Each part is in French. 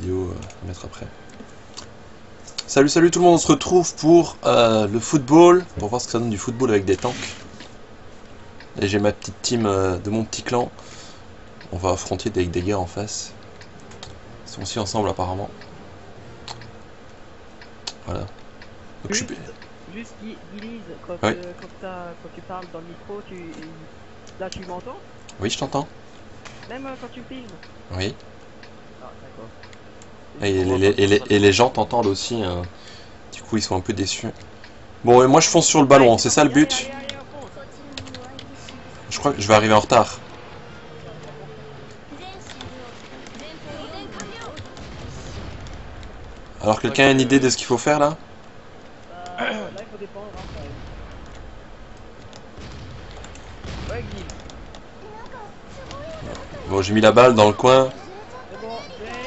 vidéo à mettre après. Salut salut tout le monde, on se retrouve pour le football, pour voir ce que ça donne du football avec des tanks. Et j'ai ma petite team de mon petit clan. On va affronter avec des gars en face. Ils sont aussi ensemble apparemment. Voilà. Donc, Juste Guilise, quand, oui. quand tu parles dans le micro, là tu m'entends? Oui, je t'entends. Même quand tu filmes? Oui. Ah, d'accord. Et les gens t'entendent aussi. Du coup, ils sont un peu déçus. Bon, et moi je fonce sur le ballon, c'est ça le but. Je crois que je vais arriver en retard. Alors, quelqu'un a une idée de ce qu'il faut faire là? Là, il faut dépendre, hein, quand même. Ouais, Guilise. Bon, j'ai mis la balle dans le coin. C'est bon,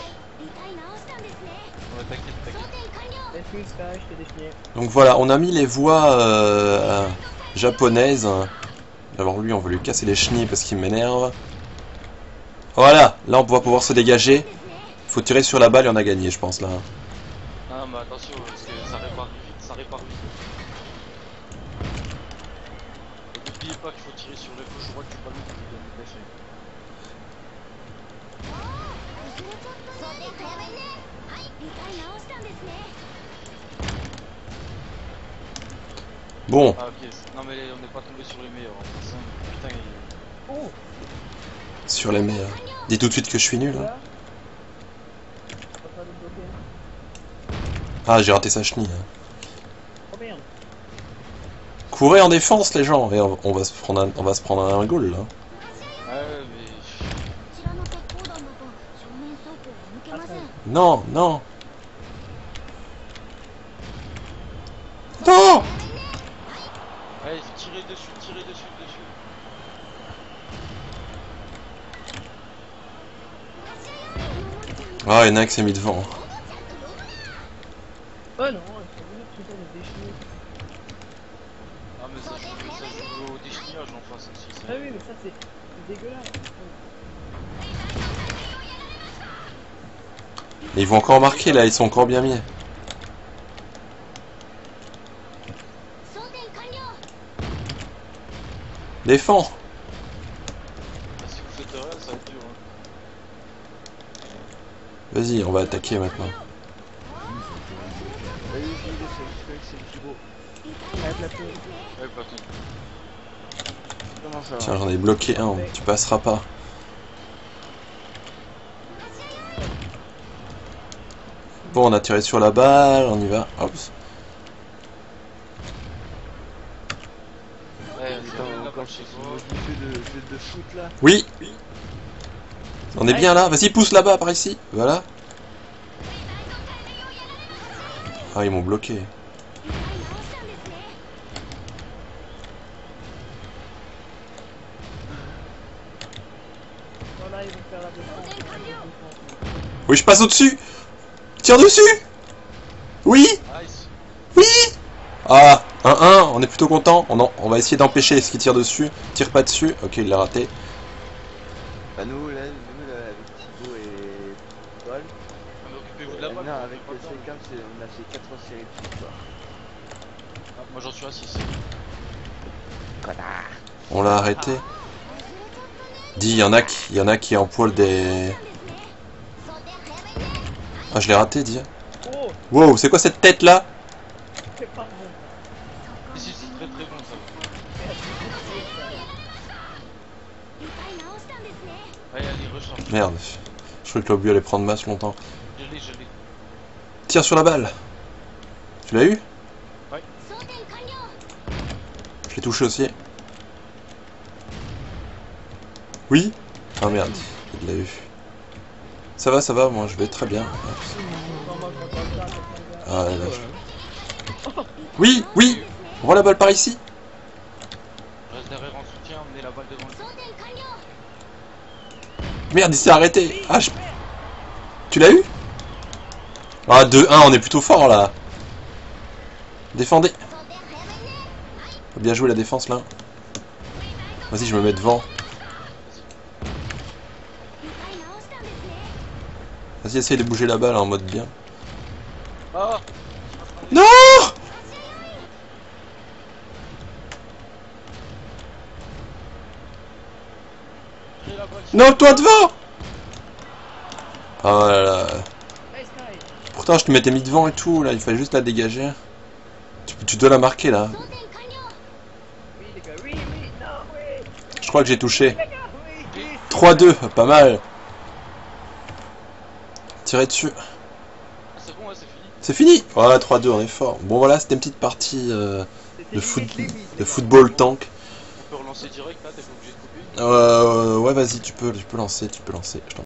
excuse, Sky, je t'ai défini. Donc voilà, on a mis les voix japonaises. Alors lui, on va lui casser les chenilles parce qu'il m'énerve. Voilà, là on va pouvoir se dégager. Faut tirer sur la balle et on a gagné, je pense là. Non mais attention parce que ça répare vite, ça répare vite. N'oubliez pas qu'il faut tirer sur le gauche droite du ballon pour lui donner l'effet. Bon. Ah ok, non mais on n'est pas tombé sur les meilleurs. Putain, Oh. Sur les meilleurs. Dis tout de suite que je suis nul. Hein. Ah, j'ai raté sa chenille. Hein. Oh merde. Courez en défense les gens. Et on va se prendre un goal là. ouais mais... Non, non. Non. Allez, tirez dessus, dessus. Ah, il y en a un qui s'est mis devant. Oh non, il faut venir tout ça de déchirer. Ah mais ça joue au déchenillage en face aussi. Ah oui, mais ça c'est dégueulasse. Et ils vont encore marquer là, ils sont encore bien mis. Défends. Si vous faites rien, ça va être dur. Hein. Vas-y, on va attaquer maintenant. Ouais, pas tout. Tiens, j'en ai bloqué un, tu passeras pas. Bon, on a tiré sur la balle, on y va. Hop. Oui. On est bien là. Vas-y, pousse là-bas, par ici. Voilà. Ah, ils m'ont bloqué. Oui, je passe au-dessus. Tire dessus. Oui. Oui. Ah, 1-1, on est plutôt content. On va essayer d'empêcher ce qui tire dessus. Tire pas dessus. Ok, il l'a raté. Bah nous là avec Thibaut et Paul, occupez-vous de la balle. Avec le C4, on a fait 4 séries de victoires. Ah, moi j'en suis à 6. Connard. On l'a arrêté. Dis, il y en a qui empoilent des... Ah, je l'ai raté, dis. Wow, c'est quoi cette tête là? Si, c'est très bon ça. Allez, recharge. Merde, je croyais que l'obus allait prendre masse longtemps. Je l'ai. Tire sur la balle. Tu l'as eu? Ouais. Je l'ai touché aussi. Oui? Ah merde, il l'a eu. Ça va, moi je vais très bien. Ah là, oui, oui. On voit la balle par ici. Reste derrière en soutien, emmenez la balle devant le... Merde, il s'est arrêté. Ah, tu l'as eu? Ah, 2-1, on est plutôt fort là. Défendez. Bien joué la défense là. Vas-y, je me mets devant. Vas-y, essaye de bouger la balle en mode bien. Ah. Non! J'ai la balle. Non, toi devant! Oh là là. Hey Sky. Pourtant, je te m'étais mis devant et tout, là, il fallait juste la dégager. Tu dois la marquer, là. Oui les gars, oui, non, oui. Je crois que j'ai touché. Les gars, oui. 3-2, pas mal. Tirez dessus. C'est bon, ouais, c'est fini. C'est fini. Voilà, 3-2, on est fort. Bon, voilà, c'était une petite partie C'était de, foot, limite, de les gars. football tank. On peut relancer direct là, t'es pas obligé de couper. Ouais, vas-y, tu peux lancer, Je t'en